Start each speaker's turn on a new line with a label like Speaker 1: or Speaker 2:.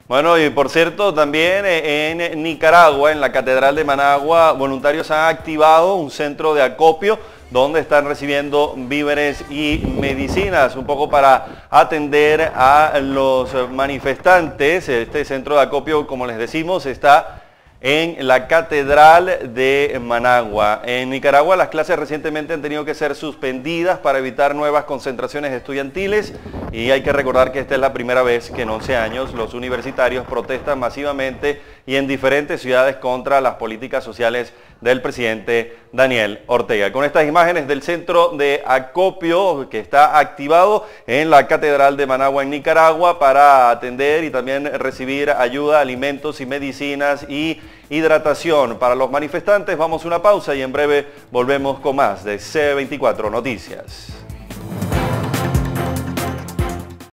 Speaker 1: Bueno, y por cierto, también en Nicaragua, en la Catedral de Managua, voluntarios han activado un centro de acopio donde están recibiendo víveres y medicinas, un poco para atender a los manifestantes. Este centro de acopio, como les decimos, está en la Catedral de Managua. En Nicaragua las clases recientemente han tenido que ser suspendidas para evitar nuevas concentraciones estudiantiles y hay que recordar que esta es la primera vez que en 11 años los universitarios protestan masivamente y en diferentes ciudades contra las políticas sociales del presidente Daniel Ortega. Con estas imágenes del centro de acopio que está activado en la Catedral de Managua en Nicaragua para atender y también recibir ayuda, alimentos y medicinas y hidratación para los manifestantes. Vamos a una pausa y en breve volvemos con más de C24 Noticias.